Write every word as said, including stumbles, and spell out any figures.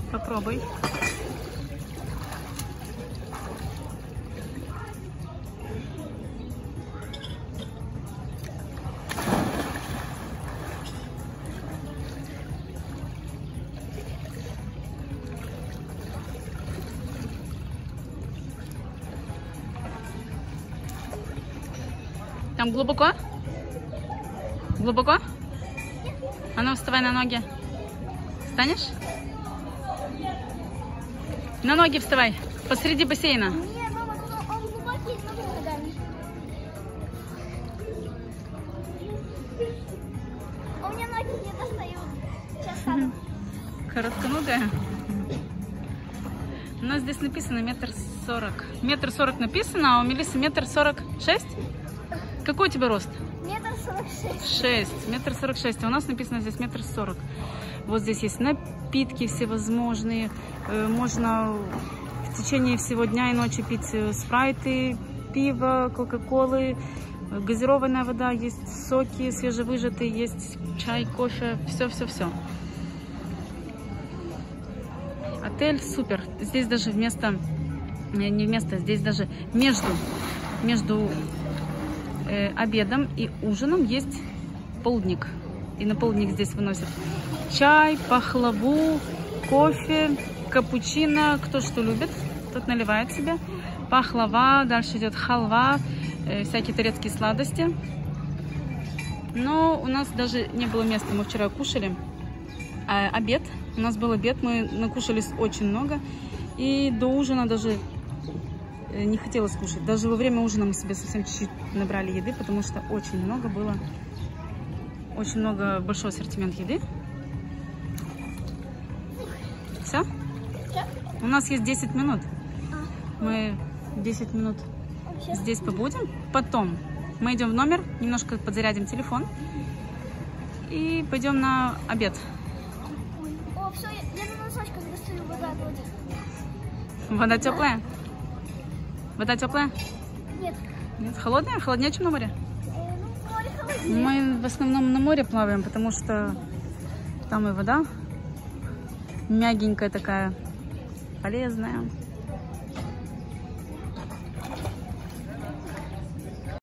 Попробуй. Там глубоко? Глубоко? А ну, вставай на ноги. Встанешь? На ноги вставай. Посреди бассейна. Не, мама, он глубокий, смотри ногами. У меня ноги не достают. Сейчас сяду. Коротконогая. У нас здесь написано метр сорок. Метр сорок написано, а у Мелиссы метр сорок шесть? Какой у тебя рост? Метр сорок шесть. Шесть. Метр сорок шесть. А у нас написано здесь метр сорок. Вот здесь есть напитки всевозможные. Можно в течение всего дня и ночи пить спрайты, пиво, кока-колы, газированная вода, есть соки свежевыжатые, есть чай, кофе, все-все-все. Отель супер. Здесь даже вместо, не вместо, здесь даже между, между э, обедом и ужином есть полдник. И на полдник здесь выносят чай, пахлаву, кофе, капучино, кто что любит, тот наливает себе. Пахлава, дальше идет халва, э, всякие турецкие сладости. Но у нас даже не было места, мы вчера кушали э, обед. У нас был обед, мы накушались очень много. И до ужина даже э, не хотелось кушать. Даже во время ужина мы себе совсем чуть-чуть набрали еды, потому что очень много было. Очень много, большой ассортимент еды. Все? У нас есть десять минут. Мы десять минут здесь побудем. Потом мы идем в номер, немножко подзарядим телефон. И пойдем на обед. О, все, я, я на носочках достаю, вода будет. Вода теплая? Вода теплая? Нет. Нет, холодная? Холоднее, чем на море? Э, ну, море холоднее. Мы в основном на море плаваем, потому что там и вода мягенькая такая, полезная.